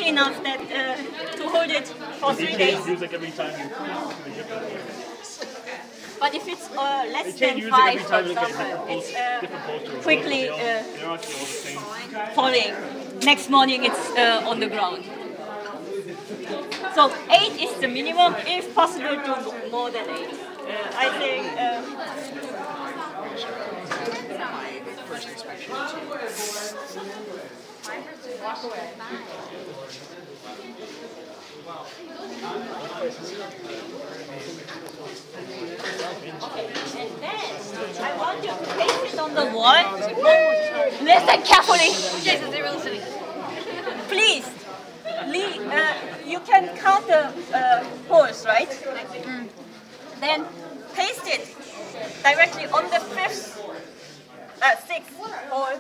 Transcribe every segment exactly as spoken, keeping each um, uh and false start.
enough that uh, to hold it for three days. Music every time you But if it's uh, less than five, for example, it's uh, quickly uh, falling. Next morning it's uh, on the ground. So eight is the minimum. If possible, do more than eight. Uh, I think. Uh, Walk away. Okay, and then I want you to paste it on the wall. Listen carefully. Jesus, they're listening. Please, Lee, uh, you can count the uh, holes, right? Mm. Then paste it directly on the fifth, uh, sixth hole.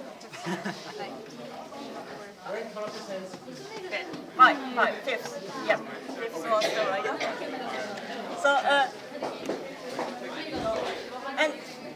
Five, five, fifth, yeah, fifth was the right one. So, uh, and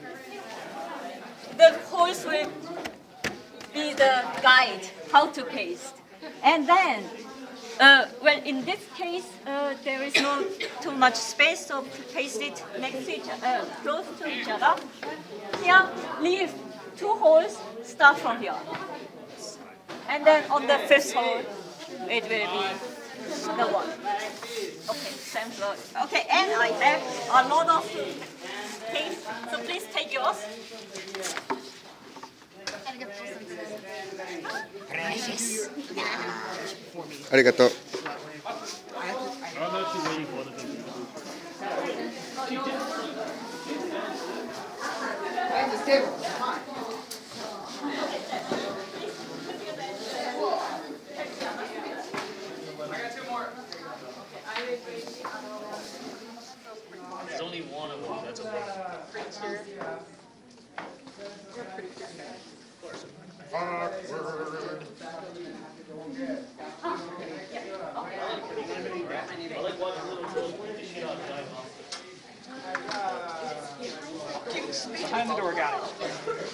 the holes will be the guide how to paste. And then, uh, well, in this case, uh, there is no too much space, so paste it next to each uh, close to each other. Here, leave two holes, start from here. And then on the fifth hole, it will be the one. Okay, same floor. Okay, and I have a lot of paste, so please take yours. Precious. Arigato. I'm actually waiting for the video. I have this table. There's only one of them, that's okay. I like watching little girls beat the shit out of giant monsters. Behind the door, got it.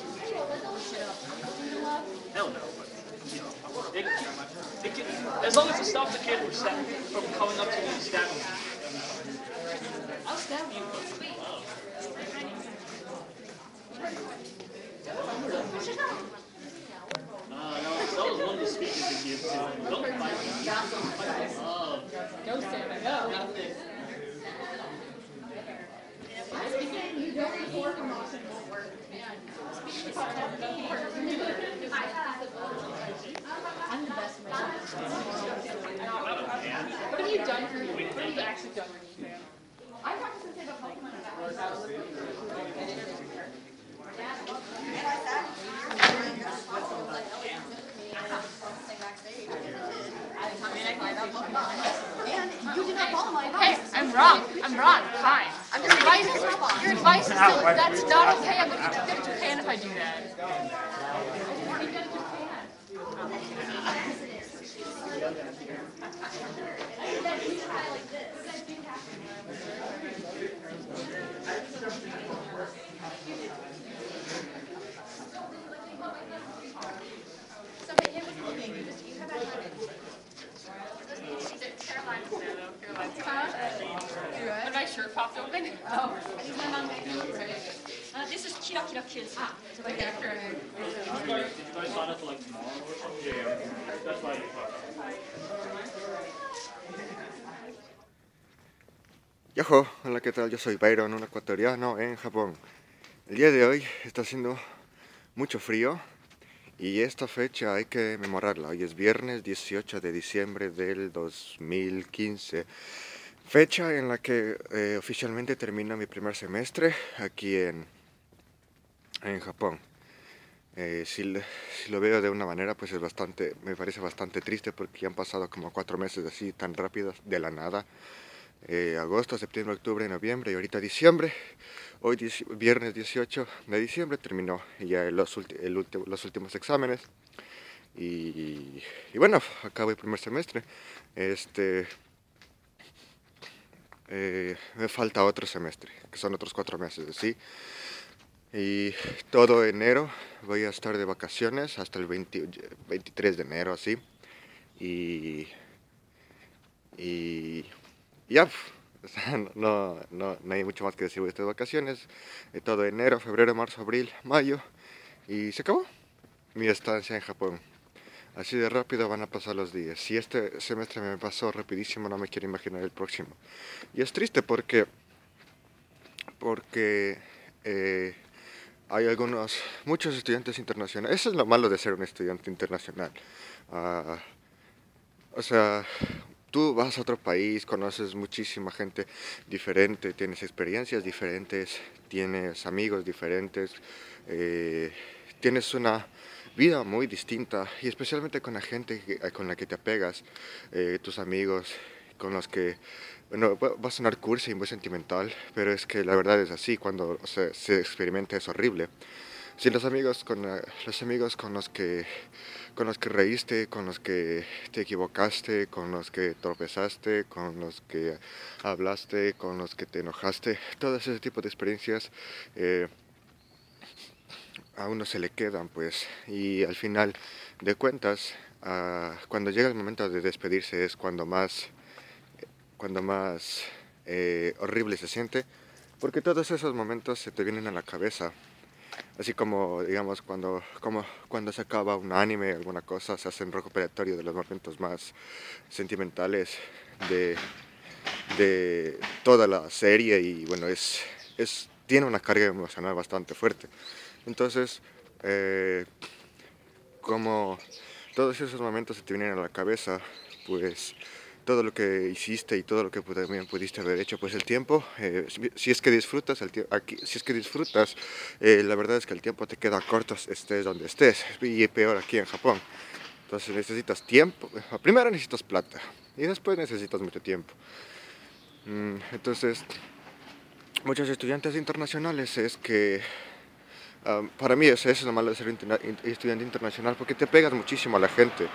Hell no, but, you know, it, it can, as long as it stops the kid from, stab, from coming up to me and stabbing me. I'll stab you, but wow. Uh, no, that was one of the speakers that gave to him. Don't fight me. Oh. Go, Santa, go. Nothing. You don't report them off and it won't work. I'm the best man. What have you done for me? What have you actually done for me? I practice and say about Pokemon. And you did not follow my Hey, advice. I'm wrong. I'm wrong. Fine. I'm just Advice, advising you wrong. your advice is still, that's not okay. I'm going to get to Japan if I do that. So, but him was looking. You just, you have that habit. Caroline's there, though. Caroline's there. But my shirt popped open. Oh. He's my mom making it right. Uh, this is Kira Kira Kids. Ah, so like after. Did you guys sign up for like tomorrow or something? Yeah, yeah. That's why you Yoho, hola, ¿qué tal? Yo soy Byron, un ecuatoriano en Japón. El día de hoy está haciendo mucho frío y esta fecha hay que memorarla. Hoy es viernes dieciocho de diciembre del dos mil quince. Fecha en la que eh, oficialmente termina mi primer semestre aquí en, en Japón. Eh, si, si lo veo de una manera, pues es bastante, me parece bastante triste porque ya han pasado como cuatro meses así tan rápidos de la nada. Eh, agosto, septiembre, octubre, noviembre y ahorita diciembre. Hoy viernes dieciocho de diciembre terminó ya los, ulti el ulti los últimos exámenes y, y bueno, acabo el primer semestre. Este, eh, me falta otro semestre, que son otros cuatro meses, ¿sí? Y todo enero voy a estar de vacaciones hasta el veinte, veintitrés de enero, así. Y y ya, o sea, no, no, no hay mucho más que decir de estas vacaciones. Eh, todo enero, febrero, marzo, abril, mayo, y se acabó mi estancia en Japón. Así de rápido van a pasar los días. Si este semestre me pasó rapidísimo, no me quiero imaginar el próximo. Y es triste porque, porque eh, hay algunos, muchos estudiantes internacionales. Eso es lo malo de ser un estudiante internacional. Uh, o sea, tú vas a otro país, conoces muchísima gente diferente, tienes experiencias diferentes, tienes amigos diferentes, eh, tienes una vida muy distinta, y especialmente con la gente que, con la que te apegas, eh, tus amigos, con los que, bueno, va a sonar cursi y muy sentimental, pero es que la verdad es así. Cuando o sea, se experimenta es horrible. Si los amigos con los amigos con los que con los que reíste, con los que te equivocaste, con los que tropezaste, con los que hablaste, con los que te enojaste, todo ese tipo de experiencias eh, a uno se le quedan, pues, y al final de cuentas, uh, cuando llega el momento de despedirse es cuando más, cuando más eh, horrible se siente, porque todos esos momentos se te vienen a la cabeza, así como, digamos, cuando, como cuando se acaba un anime, alguna cosa, se hace un recuperatorio de los momentos más sentimentales de, de toda la serie, y bueno, es, es, tiene una carga emocional bastante fuerte. Entonces, eh, como todos esos momentos se te vienen a la cabeza, pues todo lo que hiciste y todo lo que también pudiste haber hecho, pues el tiempo, eh, si es que disfrutas, el aquí, si es que disfrutas, eh, la verdad es que el tiempo te queda corto, estés donde estés, y peor aquí en Japón. Entonces necesitas tiempo, primero necesitas plata, y después necesitas mucho tiempo. Entonces, muchos estudiantes internacionales es que Um, para mí eso es lo malo de ser interna estudiante internacional, porque te pegas muchísimo a la gente.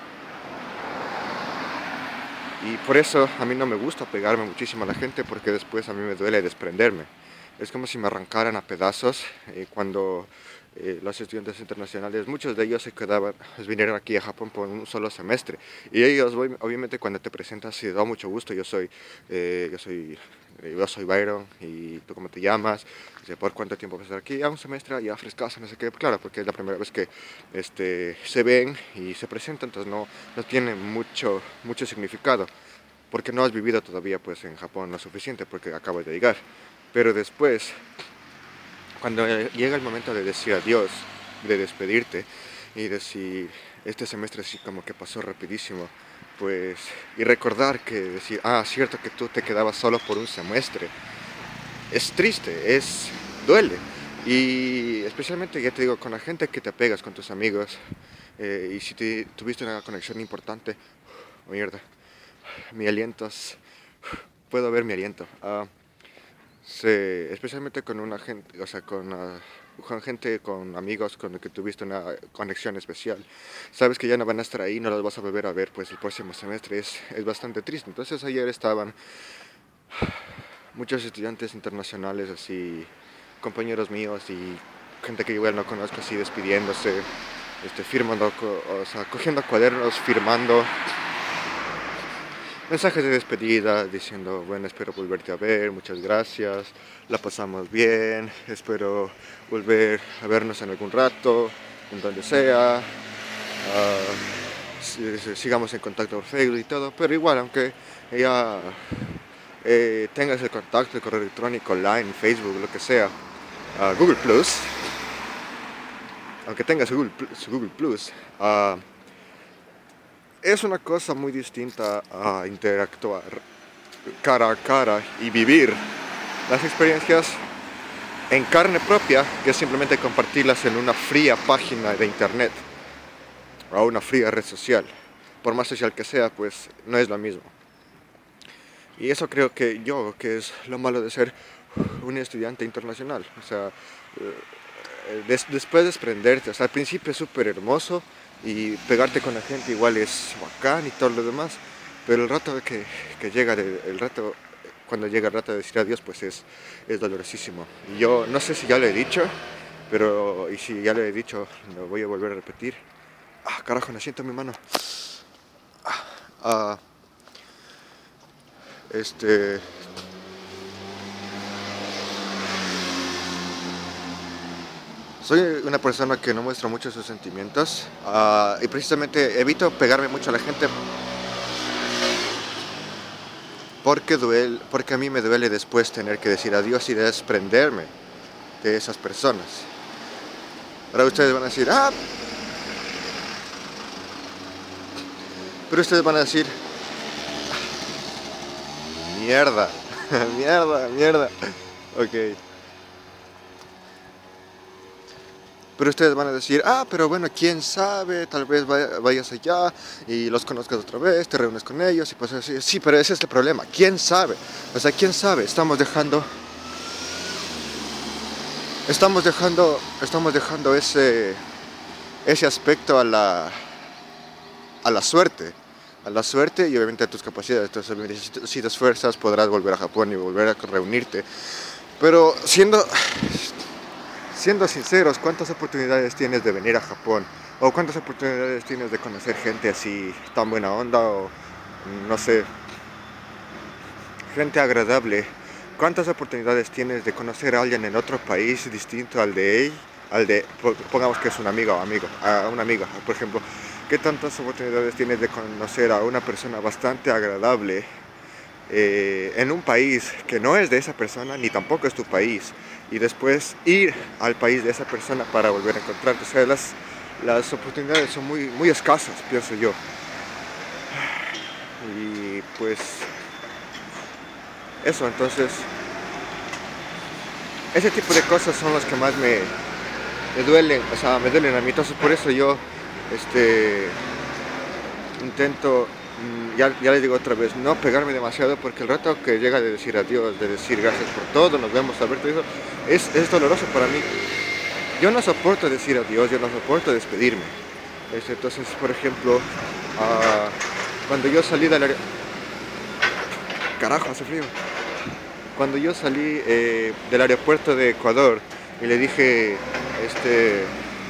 Y por eso a mí no me gusta pegarme muchísimo a la gente, porque después a mí me duele desprenderme. Es como si me arrancaran a pedazos eh, cuando eh, los estudiantes internacionales, muchos de ellos se quedaban, vinieron aquí a Japón por un solo semestre. Y ellos, obviamente, cuando te presentas, sí, da mucho gusto. Yo soy, eh, yo soy, eh, yo soy Byron, y tú cómo te llamas, por cuánto tiempo vas a estar aquí, a un semestre, ya frescaso, no sé qué. Claro, porque es la primera vez que este, se ven y se presentan, entonces no, no tiene mucho, mucho significado, porque no has vivido todavía pues en Japón lo suficiente, porque acabas de llegar. Pero después, cuando llega el momento de decir adiós, de despedirte y decir, este semestre sí como que pasó rapidísimo, pues, y recordar que decir, ah, cierto que tú te quedabas solo por un semestre, es triste, es, duele. Y especialmente, ya te digo, con la gente que te apegas, con tus amigos, eh, y si te, tuviste una conexión importante, oh, mierda, mi aliento es, puedo ver mi aliento. Uh, se, especialmente con una gente, o sea, con, uh, con gente, con amigos con los que tuviste una conexión especial. Sabes que ya no van a estar ahí, no los vas a volver a ver pues el próximo semestre, es, es bastante triste. Entonces ayer estaban muchos estudiantes internacionales, así, compañeros míos y gente que igual no conozco, así despidiéndose, este, firmando, o sea, cogiendo cuadernos, firmando mensajes de despedida, diciendo, bueno, espero volverte a ver, muchas gracias, la pasamos bien, espero volver a vernos en algún rato, en donde sea, uh, sigamos en contacto por Facebook y todo, pero igual, aunque ya eh, tengas el contacto, el correo electrónico, Line, Facebook, lo que sea, uh, Google Plus, aunque tengas Google Plus, Google Plus uh, es una cosa muy distinta a interactuar cara a cara y vivir las experiencias en carne propia, que es simplemente compartirlas en una fría página de internet o una fría red social. Por más social que sea, pues no es lo mismo. Y eso creo que yo, que es lo malo de ser un estudiante internacional. O sea, des después de desprenderte, o sea, al principio es súper hermoso, y pegarte con la gente igual es bacán y todo lo demás, pero el rato que, que llega, de, el rato, cuando llega el rato de decir adiós, pues es, es dolorosísimo. Y yo no sé si ya lo he dicho, pero y si ya lo he dicho, lo voy a volver a repetir. Ah, carajo, me siento en mi mano. Ah, Este... Soy una persona que no muestra mucho sus sentimientos uh, y precisamente evito pegarme mucho a la gente porque, duele, porque a mí me duele después tener que decir adiós y desprenderme de esas personas. Ahora ustedes van a decir, ah, pero ustedes van a decir, mierda, mierda, mierda, ok. Pero ustedes van a decir, ah, pero bueno, quién sabe, tal vez vayas allá y los conozcas otra vez, te reúnes con ellos y pues así. Sí, pero ese es el problema, quién sabe. O sea, quién sabe, estamos dejando, estamos dejando, estamos dejando ese, ese aspecto a la, a la suerte. A la suerte y obviamente a tus capacidades. Entonces, si te esfuerzas, podrás volver a Japón y volver a reunirte. Pero siendo... Siendo sinceros, ¿cuántas oportunidades tienes de venir a Japón? ¿O cuántas oportunidades tienes de conocer gente así tan buena onda? O no sé, gente agradable. ¿Cuántas oportunidades tienes de conocer a alguien en otro país distinto al de él? Al de, pongamos que es un amigo o amigo, a una amiga, por ejemplo. ¿Qué tantas oportunidades tienes de conocer a una persona bastante agradable eh, en un país que no es de esa persona ni tampoco es tu país? Y después ir al país de esa persona para volver a encontrarte. O sea, las, las oportunidades son muy, muy escasas, pienso yo. Y pues eso, entonces ese tipo de cosas son las que más me, me duelen, o sea, me duelen a mí. Entonces por eso yo este, intento, Ya, ya les digo otra vez, no pegarme demasiado porque el rato que llega de decir adiós, de decir gracias por todo, nos vemos, Alberto, eso es, es doloroso para mí. Yo no soporto decir adiós, yo no soporto despedirme. Este, entonces, por ejemplo, uh, cuando yo salí del área... Carajo, hace frío. Cuando yo salí eh, del aeropuerto de Ecuador y le dije, este...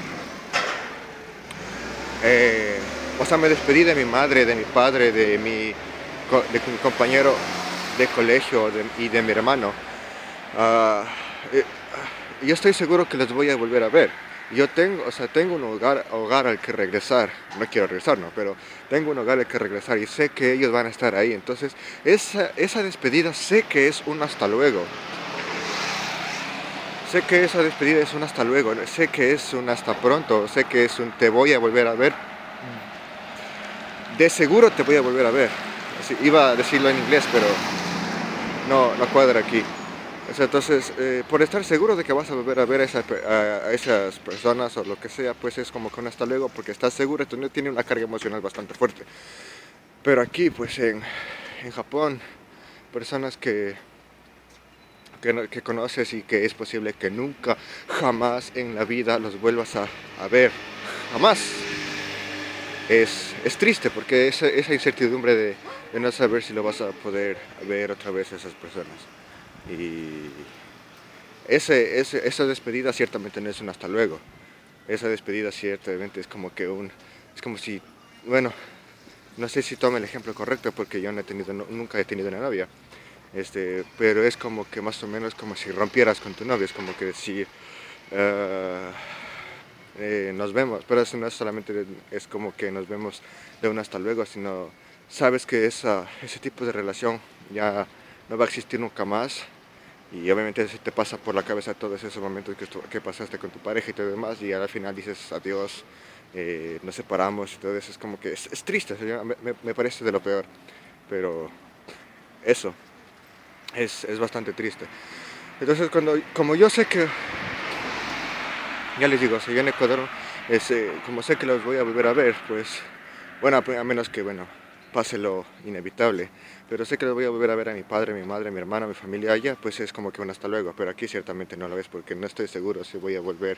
Eh, O sea, me despedí de mi madre, de mi padre, de mi, de mi compañero de colegio de, y de mi hermano. Uh, eh, yo estoy seguro que les voy a volver a ver. Yo tengo, o sea, tengo un hogar, hogar al que regresar. No quiero regresar, no, pero tengo un hogar al que regresar y sé que ellos van a estar ahí. Entonces, esa, esa despedida sé que es un hasta luego. Sé que esa despedida es un hasta luego. Sé que es un hasta pronto. Sé que es un te voy a volver a ver. De seguro te voy a volver a ver. Así, iba a decirlo en inglés, pero no, no cuadra aquí. O sea, entonces, eh, por estar seguro de que vas a volver a ver a, esa, a, a esas personas o lo que sea, pues es como que un hasta luego, porque estás seguro, entonces tiene una carga emocional bastante fuerte. Pero aquí, pues en, en Japón, personas que, que, que conoces y que es posible que nunca, jamás en la vida los vuelvas a, a ver. Jamás. Es, es triste porque esa, esa incertidumbre de, de no saber si lo vas a poder ver otra vez a esas personas. Y ese, ese, esa despedida ciertamente no es un hasta luego. Esa despedida ciertamente es como que un... Es como si... Bueno, no sé si tome el ejemplo correcto porque yo no he tenido, no, nunca he tenido una novia. Este, pero es como que más o menos como si rompieras con tu novia. Es como que decir... Uh, Eh, nos vemos, pero eso no es solamente, es como que nos vemos de un hasta luego, sino sabes que esa, ese tipo de relación ya no va a existir nunca más y obviamente se te pasa por la cabeza todos esos momentos que, que pasaste con tu pareja y todo demás y al final dices adiós, eh, nos separamos y todo eso, es como que es, es triste, me, me parece de lo peor, pero eso es, es bastante triste. Entonces cuando, como yo sé que ya les digo, si yo en Ecuador, es, eh, como sé que los voy a volver a ver, pues, bueno, a menos que, bueno, pase lo inevitable, pero sé que los voy a volver a ver a mi padre, mi madre, mi hermano, mi familia allá, pues es como que un hasta luego, pero aquí ciertamente no lo es, porque no estoy seguro si voy a volver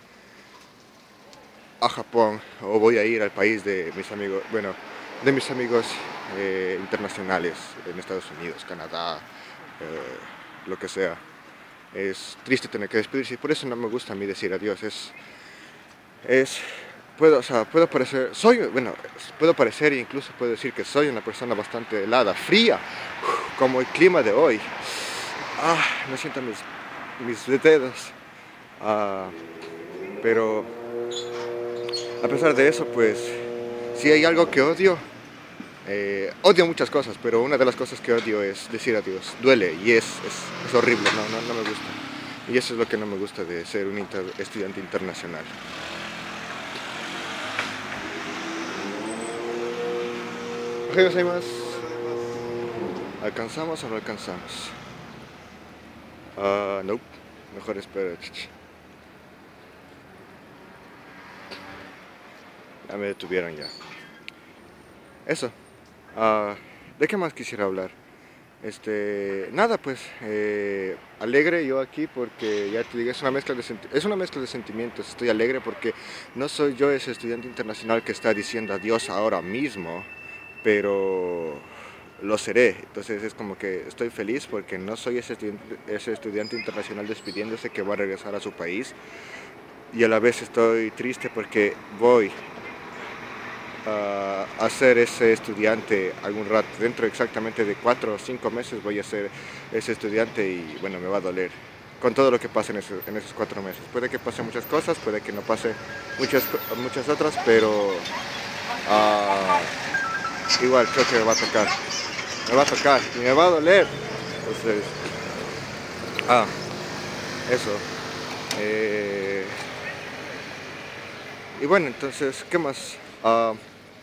a Japón o voy a ir al país de mis amigos, bueno, de mis amigos eh, internacionales en Estados Unidos, Canadá, eh, lo que sea. Es triste tener que despedirse y por eso no me gusta a mí decir adiós. Es, es, puedo, o sea, puedo parecer, soy, bueno, puedo parecer e incluso puedo decir que soy una persona bastante helada, fría, como el clima de hoy. Ah, no siento mis, mis dedos. Ah, pero a pesar de eso, pues, si hay algo que odio, eh, odio muchas cosas, pero una de las cosas que odio es decir adiós. Duele y es, es, es horrible, no, no, no me gusta. Y eso es lo que no me gusta de ser un inter, estudiante internacional. ¿Hay más? ¿Alcanzamos o no alcanzamos? Ah, uh, no. Mejor espera. Ya me detuvieron ya. Eso. Uh, ¿De qué más quisiera hablar? Este, nada, pues, eh, alegre yo aquí porque, ya te digo, es una, mezcla de es una mezcla de sentimientos. Estoy alegre porque no soy yo ese estudiante internacional que está diciendo adiós ahora mismo, pero lo seré. Entonces es como que estoy feliz porque no soy ese estudiante, ese estudiante internacional despidiéndose que va a regresar a su país, y a la vez estoy triste porque voy a, a ser ese estudiante algún rato. Dentro exactamente de cuatro o cinco meses voy a ser ese estudiante y bueno, me va a doler con todo lo que pase en esos, en esos cuatro meses. Puede que pase muchas cosas, puede que no pase muchas, muchas otras, pero uh, igual creo que me va a tocar. Me va a tocar y me va a doler. Entonces, ah, eso. Eh, y bueno, entonces, ¿qué más? Uh,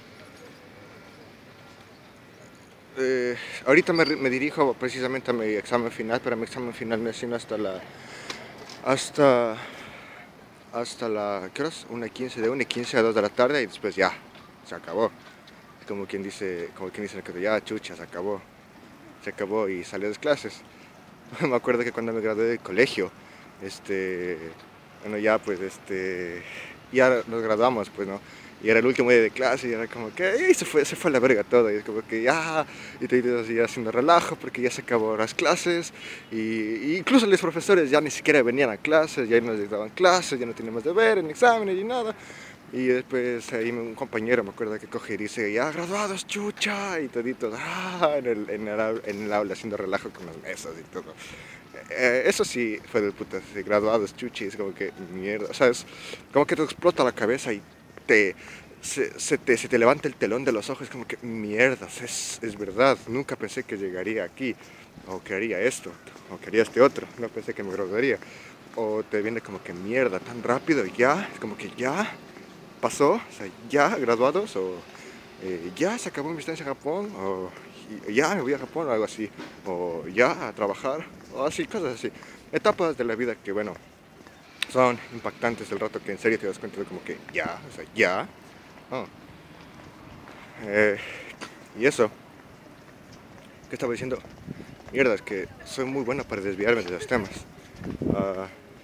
eh, ahorita me, me dirijo precisamente a mi examen final, pero mi examen final me asigna hasta la, hasta, hasta la, ¿qué horas? una y quince, de una y quince a dos de la tarde, y después ya, se acabó. Como quien dice, como quien dice que ya, chucha, se acabó. Se acabó y salí de las clases. Me acuerdo que cuando me gradué del colegio, este, bueno, ya pues, este, ya nos graduamos, pues, ¿no? Y era el último día de clase y era como que, y se fue, se fue a la verga todo. Y es como que ya, y te ibas ya haciendo relajo porque ya se acabó las clases. Y, y incluso los profesores ya ni siquiera venían a clases, ya no les daban clases, ya no teníamos deberes, ni exámenes, ni nada. Y después ahí un compañero me acuerdo que coge y dice, ya graduados, chucha, y toditos, ah, en el, en el, en el aula haciendo relajo con las mesas y todo. Eh, eso sí fue de putas, graduados, chucha, y es como que mierda, o sea, es como que te explota la cabeza y te, se, se, te, se te levanta el telón de los ojos, como que mierdas, es, es verdad, nunca pensé que llegaría aquí, o que haría esto, o que haría este otro, no pensé que me graduaría. O te viene como que mierda, tan rápido, ya, es como que ya pasó, o sea, ya graduados, o eh, ya se acabó mi estancia en Japón, o ya me voy a Japón, o algo así, o ya a trabajar, o así, cosas así. Etapas de la vida que, bueno, son impactantes el rato que en serio te das cuenta de como que ya, o sea, ya. Oh. Eh, y eso, ¿qué estaba diciendo? Mierda, es que soy muy bueno para desviarme de los temas. Uh,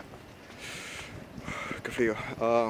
qué frío. Uh,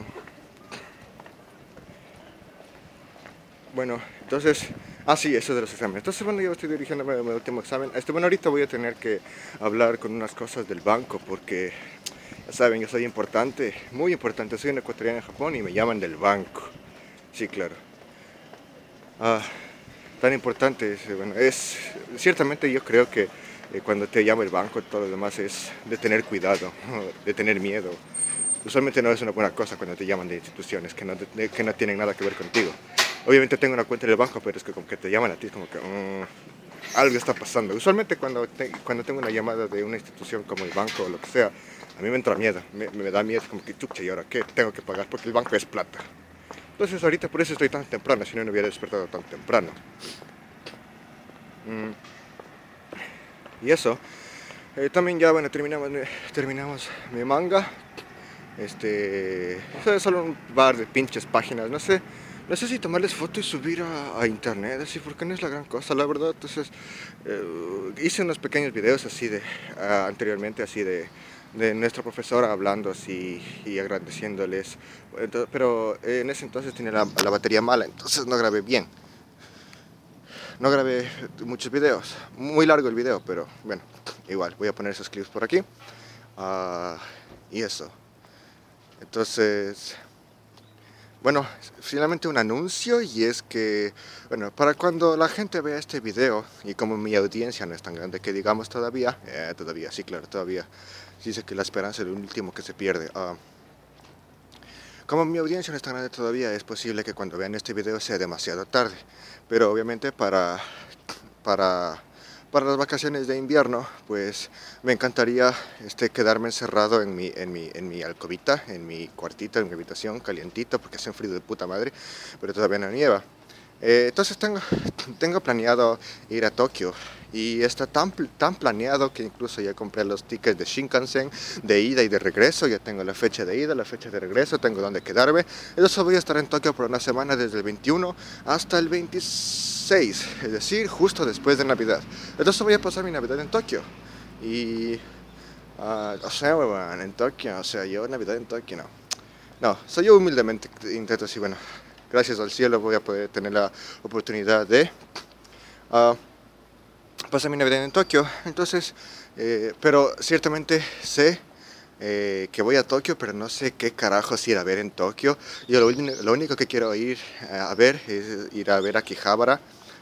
Bueno, entonces, ah sí, eso de los exámenes. Entonces, bueno, yo estoy dirigiéndome a mi último examen. Este, bueno, ahorita voy a tener que hablar con unas cosas del banco porque, ya saben, yo soy importante, muy importante. Soy un ecuatoriano en Japón y me llaman del banco. Sí, claro. Ah, tan importante, es, bueno, es, ciertamente yo creo que eh, cuando te llama el banco, todo lo demás es de tener cuidado, de tener miedo. Usualmente no es una buena cosa cuando te llaman de instituciones que no, de, que no tienen nada que ver contigo. Obviamente tengo una cuenta en el banco, pero es que como que te llaman a ti, es como que mmm, algo está pasando. Usualmente cuando, te, cuando tengo una llamada de una institución como el banco o lo que sea, a mí me entra miedo, me, me da miedo, como que chucha, ¿y ahora qué? Tengo que pagar porque el banco es plata. Entonces ahorita por eso estoy tan temprano, si no, no hubiera despertado tan temprano. Mm. Y eso, eh, también ya, bueno, terminamos, terminamos mi manga. Este, es solo un par de pinches páginas, no sé. No sé si tomarles foto y subir a, a internet, así, porque no es la gran cosa, la verdad. Entonces, eh, hice unos pequeños videos así de, uh, anteriormente, así de, de nuestra profesora hablando así y agradeciéndoles. Entonces, pero eh, en ese entonces tenía la, la batería mala, entonces no grabé bien. No grabé muchos videos, muy largo el video, pero bueno, igual, voy a poner esos clips por aquí. Uh, y eso. Entonces, bueno, finalmente un anuncio, y es que, bueno, para cuando la gente vea este video, y como mi audiencia no es tan grande que digamos todavía, eh, todavía, sí, claro, todavía, dice que la esperanza es lo último que se pierde. Uh, como mi audiencia no es tan grande todavía, es posible que cuando vean este video sea demasiado tarde, pero obviamente para, para, para las vacaciones de invierno, pues me encantaría este, quedarme encerrado en mi, en, mi, en mi alcobita, en mi cuartito, en mi habitación, calientito, porque hace un frío de puta madre, pero todavía no nieva. Eh, entonces tengo, tengo planeado ir a Tokio, y está tan, tan planeado que incluso ya compré los tickets de Shinkansen de ida y de regreso. Ya tengo la fecha de ida, la fecha de regreso, tengo donde quedarme. Entonces voy a estar en Tokio por una semana, desde el veintiuno hasta el veintiséis, es decir, justo después de Navidad. Entonces voy a pasar mi Navidad en Tokio. Y uh, o sea, weón, en Tokio, o sea, yo Navidad en Tokio no. No, soy yo humildemente intento así, bueno, gracias al cielo voy a poder tener la oportunidad de uh, pasar mi Navidad en Tokio. Entonces, eh, pero ciertamente sé eh, que voy a Tokio, pero no sé qué carajos ir a ver en Tokio. Yo lo, lo único que quiero ir a ver es ir a ver a Akihabara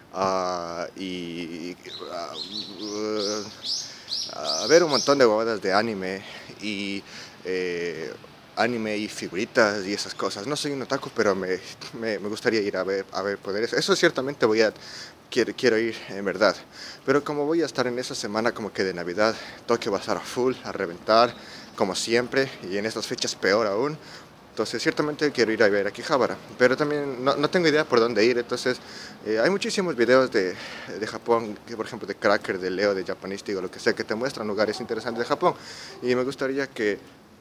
uh, y uh, uh, a ver un montón de bobadas de anime y eh, anime y figuritas y esas cosas. No soy un otaku, pero me, me, me gustaría ir a ver, a ver poder eso. Eso ciertamente voy a quiero, quiero ir en verdad. Pero como voy a estar en esa semana como que de Navidad, Tokio va a estar a full, a reventar, como siempre, y en estas fechas peor aún. Entonces ciertamente quiero ir a ver a Akihabara, pero también no, no tengo idea por dónde ir. Entonces eh, hay muchísimos videos de, de Japón, que por ejemplo de Cracker, de Leo, de Japanistic o lo que sea, que te muestran lugares interesantes de Japón. Y me gustaría que,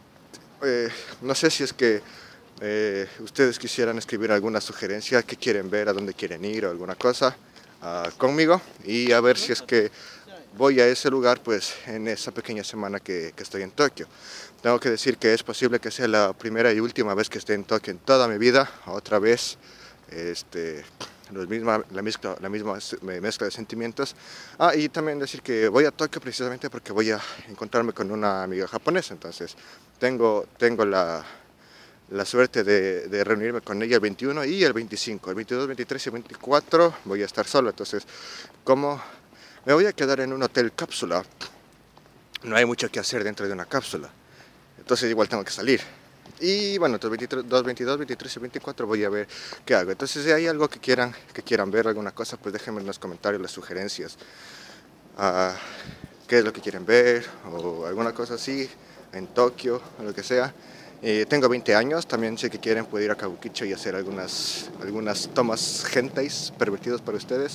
eh, no sé si es que eh, ustedes quisieran escribir alguna sugerencia, que quieren ver, a dónde quieren ir o alguna cosa uh, conmigo, y a ver si es que voy a ese lugar pues en esa pequeña semana que, que estoy en Tokio. Tengo que decir que es posible que sea la primera y última vez que esté en Tokio en toda mi vida. Otra vez, este, la misma, la misma, la misma mezcla de sentimientos. Ah, y también decir que voy a Tokio precisamente porque voy a encontrarme con una amiga japonesa. Entonces, tengo, tengo la, la suerte de, de reunirme con ella el veintiuno y el veinticinco. El veintidós, veintitrés y veinticuatro voy a estar solo. Entonces, como me voy a quedar en un hotel cápsula, no hay mucho que hacer dentro de una cápsula. Entonces igual tengo que salir. Y bueno, entonces veintidós, veintitrés y veinticuatro voy a ver qué hago. Entonces si hay algo que quieran, que quieran ver, alguna cosa, pues déjenme en los comentarios las sugerencias. Uh, qué es lo que quieren ver, o alguna cosa así, en Tokio, o lo que sea. Eh, tengo veinte años, también sé que quieren puedo ir a Kabukicho y hacer algunas, algunas tomas hentais pervertidos para ustedes.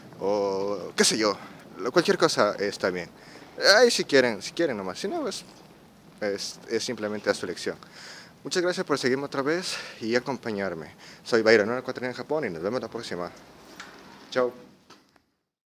O qué sé yo, cualquier cosa está bien. Ahí si quieren, si quieren nomás, si no, pues... Es, es simplemente a su elección. Muchas gracias por seguirme otra vez y acompañarme. Soy Byron, una ecuatoriana en Japón, y nos vemos la próxima. Chao.